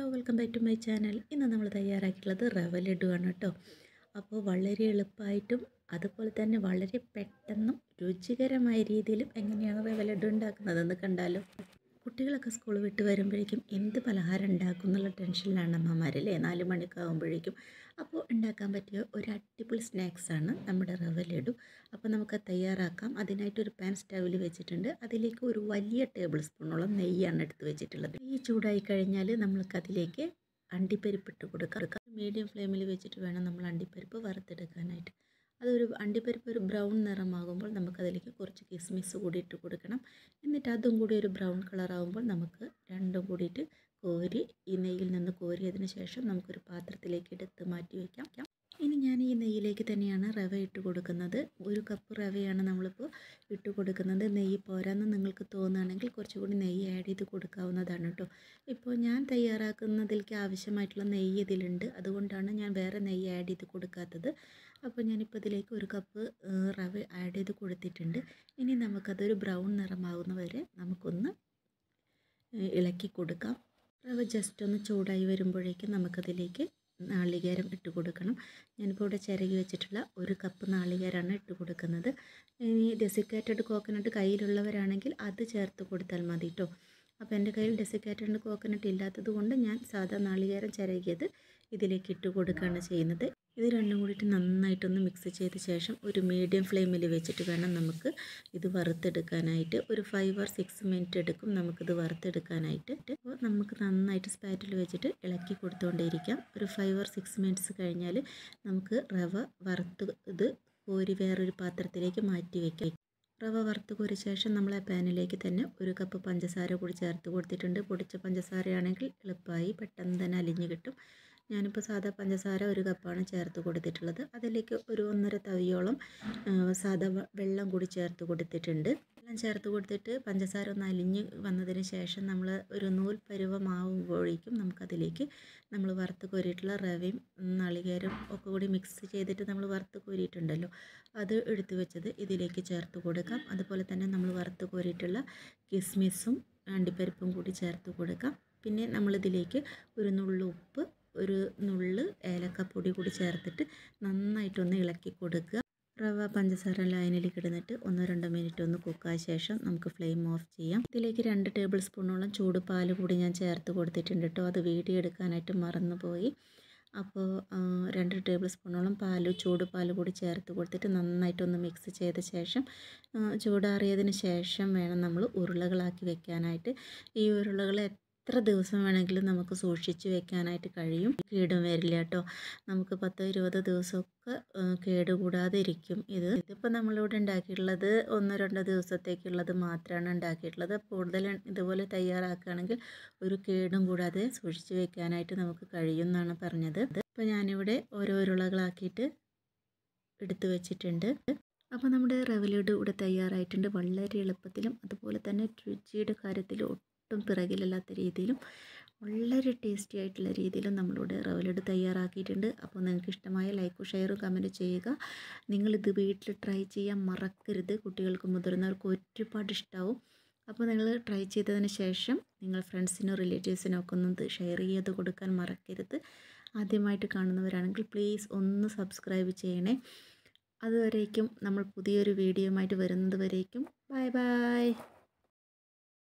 Welcome back to my channel. ഇന്ന് നമ്മൾ തയ്യാറാക്കിയിട്ടുള്ളത് റവ ലഡു ആണ് കേട്ടോ. അപ്പോൾ വളരെ എളുപ്പമായിട്ടും അതുപോലെ തന്നെ വളരെ പെട്ടെന്നും രുചികരമായ രീതിയിലും എങ്ങനെയാണ് റവ ലഡു ഉണ്ടാക്കുന്നതെന്ന് കണ്ടാലോ. കുട്ടികളൊക്കെ സ്കൂൾ വിട്ട് വരുമ്പോഴേക്കും എന്ത് പലഹാരം ഉണ്ടാക്കും എന്നുള്ള ടെൻഷനിലാണ് അമ്മമാരല്ലേ, 4 മണിയൊക്കെ ആകുമ്പോഴേക്കും. അപ്പോൾ ഉണ്ടാക്കാൻ പറ്റിയ ഒരു അടിപൊളി സ്നാക്സാണ് നമ്മുടെ റവ ലഡു. അപ്പോൾ നമുക്ക് തയ്യാറാക്കാം. അതിനായിട്ടൊരു പാൻ സ്റ്റൗവിൽ വെച്ചിട്ടുണ്ട്. അതിലേക്ക് ഒരു വലിയ ടേബിൾ സ്പൂണോളം നെയ്യാണ് എടുത്ത് വെച്ചിട്ടുള്ളത്. നെയ്യ് ചൂടായി കഴിഞ്ഞാൽ നമ്മൾക്കതിലേക്ക് അണ്ടിപ്പരിപ്പ് ഇട്ട് കൊടുക്കാം. മീഡിയം ഫ്ലെയിമിൽ വെച്ചിട്ട് വേണം നമ്മൾ അണ്ടിപ്പരിപ്പ് വറുത്തെടുക്കാനായിട്ട്. അതൊരു അണ്ടിപ്പരിപ്പ് ഒരു ബ്രൗൺ നിറമാകുമ്പോൾ നമുക്കതിലേക്ക് കുറച്ച് കിസ്മിസ് കൂടി ഇട്ട് കൊടുക്കണം. എന്നിട്ട് അതും കൂടി ഒരു ബ്രൗൺ കളറാകുമ്പോൾ നമുക്ക് രണ്ടും കൂടിയിട്ട് കോരി ഈ നെയ്യിൽ നിന്ന് കോരിയതിന് ശേഷം നമുക്കൊരു പാത്രത്തിലേക്ക് എടുത്ത് മാറ്റി വയ്ക്കാം. ഇനി ഞാൻ ഈ നെയ്യിലേക്ക് തന്നെയാണ് റവ ഇട്ട് കൊടുക്കുന്നത്. 1 കപ്പ് റവയാണ് നമ്മളിപ്പോൾ ഇട്ട് കൊടുക്കുന്നത്. നെയ്യ് പോരാന്ന് നിങ്ങൾക്ക് തോന്നുകയാണെങ്കിൽ കുറച്ചുകൂടി നെയ്യ് ആഡ് ചെയ്ത് കൊടുക്കാവുന്നതാണ് കേട്ടോ. ഇപ്പോൾ ഞാൻ തയ്യാറാക്കുന്നതിലേക്ക് ആവശ്യമായിട്ടുള്ള നെയ്യ് ഇതിലുണ്ട്, അതുകൊണ്ടാണ് ഞാൻ വേറെ നെയ്യ് ആഡ് ചെയ്ത് കൊടുക്കാത്തത്. അപ്പോൾ ഞാനിപ്പോൾ ഇതിലേക്ക് 1 കപ്പ് റവ ആഡ് ചെയ്ത് കൊടുത്തിട്ടുണ്ട്. ഇനി നമുക്കതൊരു ബ്രൗൺ നിറമാകുന്ന വരെ നമുക്കൊന്ന് ഇളക്കി കൊടുക്കാം. റവ ജസ്റ്റ് ഒന്ന് ചൂടായി വരുമ്പോഴേക്കും നമുക്കതിലേക്ക് നാളികേരം ഇട്ട് കൊടുക്കണം. ഞാനിപ്പോൾ ഇവിടെ ചിരകി വെച്ചിട്ടുള്ള 1 കപ്പ് നാളികേരമാണ് ഇട്ട് കൊടുക്കുന്നത്. ഇനി ഡെസിക്കേറ്റഡ് കോക്കനട്ട് കയ്യിലുള്ളവരാണെങ്കിൽ അത് ചേർത്ത് കൊടുത്താൽ മതി കേട്ടോ. അപ്പോൾ എൻ്റെ കയ്യിൽ ഡെസിക്കേറ്റഡ് കോക്കനട്ട് ഇല്ലാത്തത് കൊണ്ട് ഞാൻ സാധാ നാളികേരം ചിരകിയത് ഇതിലേക്ക് ഇട്ട് കൊടുക്കുകയാണ് ചെയ്യുന്നത്. ഇത് രണ്ടും കൂടിയിട്ട് നന്നായിട്ടൊന്ന് മിക്സ് ചെയ്ത ശേഷം ഒരു മീഡിയം ഫ്ലെയിമിൽ വെച്ചിട്ട് വേണം നമുക്ക് ഇത് വറുത്തെടുക്കാനായിട്ട്. ഒരു 5 or 6 മിനിറ്റ് എടുക്കും നമുക്കിത് വറുത്തെടുക്കാനായിട്ട്. അപ്പോൾ നമുക്ക് നന്നായിട്ട് സ്പാറ്റിൽ വെച്ചിട്ട് ഇളക്കി കൊടുത്തുകൊണ്ടേയിരിക്കാം. ഒരു 5 or 6 മിനിറ്റ്സ് കഴിഞ്ഞാൽ നമുക്ക് റവ വറുത്ത് ഇത് കോരി വേറൊരു പാത്രത്തിലേക്ക് മാറ്റി വയ്ക്കാം. റവ വറുത്ത് കോരിയ ശേഷം നമ്മൾ ആ പാനിലേക്ക് തന്നെ 1 കപ്പ് പഞ്ചസാര കൂടി ചേർത്ത് കൊടുത്തിട്ടുണ്ട്. പൊടിച്ച പഞ്ചസാരയാണെങ്കിൽ എളുപ്പമായി പെട്ടെന്ന് തന്നെ അലിഞ്ഞ് കിട്ടും. ഞാനിപ്പോൾ സാധാ പഞ്ചസാര 1 കപ്പാണ് ചേർത്ത് കൊടുത്തിട്ടുള്ളത്. അതിലേക്ക് ഒരു 1.5 തവിയോളം സാധാ വെള്ളം കൂടി ചേർത്ത് കൊടുത്തിട്ടുണ്ട്. വെള്ളം ചേർത്ത് കൊടുത്തിട്ട് പഞ്ചസാര ഒന്ന് അലിഞ്ഞ് വന്നതിന് ശേഷം നമ്മൾ ഒരു നൂൽ പരുവമാവുമ്പോഴേക്കും നമുക്കതിലേക്ക് നമ്മൾ വറുത്ത് കോരിയിട്ടുള്ള റവയും നാളികേരം ഒക്കെ കൂടി മിക്സ് ചെയ്തിട്ട് നമ്മൾ വറുത്ത് കോരിയിട്ടുണ്ടല്ലോ, അത് എടുത്ത് വെച്ചത് ഇതിലേക്ക് ചേർത്ത് കൊടുക്കാം. അതുപോലെ തന്നെ നമ്മൾ വറുത്ത് കോരിയിട്ടുള്ള കിസ്മിസും അണ്ടിപ്പരിപ്പും കൂടി ചേർത്ത് കൊടുക്കാം. പിന്നെ നമ്മളിതിലേക്ക് ഒരു നുള്ളു ഉപ്പ്, ഒരു നുള്ള് ഏലക്കപ്പൊടി കൂടി ചേർത്തിട്ട് നന്നായിട്ടൊന്ന് ഇളക്കി കൊടുക്കുക. റവ പഞ്ചസാര ലൈനിലേക്ക് ഇടുന്നിട്ട് 1-2 മിനിറ്റ് ഒന്ന് കുക്കായ ശേഷം നമുക്ക് ഫ്ലെയിം ഓഫ് ചെയ്യാം. ഇതിലേക്ക് 2 ടേബിൾ സ്പൂണോളം ചൂട് പാൽ കൂടി ഞാൻ ചേർത്ത് കൊടുത്തിട്ടുണ്ട് കേട്ടോ. അത് വീഡിയോ എടുക്കാനായിട്ട് മറന്നുപോയി. അപ്പോൾ 2 ടേബിൾ സ്പൂണോളം ചൂട് പാൽ കൂടി ചേർത്ത് കൊടുത്തിട്ട് നന്നായിട്ടൊന്ന് മിക്സ് ചെയ്ത ശേഷം ചൂടാറിയതിന് ശേഷം വേണം നമ്മൾ ഉരുളകളാക്കി വെക്കാനായിട്ട്. ഈ ഉരുളകൾ എത്ര ദിവസം വേണമെങ്കിലും നമുക്ക് സൂക്ഷിച്ച് വെക്കാനായിട്ട് കഴിയും, കേടും വരില്ല കേട്ടോ. നമുക്ക് 10-20 ദിവസമൊക്കെ കേടുകൂടാതെ ഇരിക്കും. ഇതിപ്പോൾ നമ്മളിവിടെ ഉണ്ടാക്കിയിട്ടുള്ളത് 1-2 ദിവസത്തേക്കുള്ളത് മാത്രമാണ് ഉണ്ടാക്കിയിട്ടുള്ളത്. കൂടുതൽ ഇതുപോലെ തയ്യാറാക്കുകയാണെങ്കിൽ ഒരു കേടും കൂടാതെ സൂക്ഷിച്ച് വെക്കാനായിട്ട് നമുക്ക് കഴിയും എന്നാണ് പറഞ്ഞത്. ഇപ്പോൾ ഞാനിവിടെ ഓരോ ഉരുളകളാക്കിയിട്ട് എടുത്തു വെച്ചിട്ടുണ്ട്. അപ്പോൾ നമ്മുടെ റവ ലഡു ഇവിടെ തയ്യാറായിട്ടുണ്ട്. വളരെ എളുപ്പത്തിലും അതുപോലെ തന്നെ രുചിയുടെ കാര്യത്തിൽ ഒട്ടും പിറകിലല്ലാത്ത രീതിയിലും വളരെ ടേസ്റ്റി ആയിട്ടുള്ള രീതിയിലും നമ്മളിവിടെ റവ ലഡു തയ്യാറാക്കിയിട്ടുണ്ട്. അപ്പോൾ നിങ്ങൾക്ക് ഇഷ്ടമായ ലൈക്കും ഷെയറും കമൻറ്റ് ചെയ്യുക. നിങ്ങളിത് വീട്ടിൽ ട്രൈ ചെയ്യാൻ മറക്കരുത്. കുട്ടികൾക്കും മുതിർന്നവർക്കും ഒരുപാട് ഇഷ്ടമാവും. അപ്പോൾ നിങ്ങൾ ട്രൈ ചെയ്തതിന് ശേഷം നിങ്ങൾ ഫ്രണ്ട്സിനും റിലേറ്റീവ്സിനും ഒക്കെ ഒന്ന് ഷെയർ ചെയ്ത് കൊടുക്കാൻ മറക്കരുത്. ആദ്യമായിട്ട് കാണുന്നവരാണെങ്കിൽ പ്ലീസ് ഒന്ന് സബ്സ്ക്രൈബ് ചെയ്യണേ. അതുവരേക്കും നമ്മൾ പുതിയൊരു വീഡിയോയുമായിട്ട് വരുന്നത് വരേക്കും ബൈ ബൈ.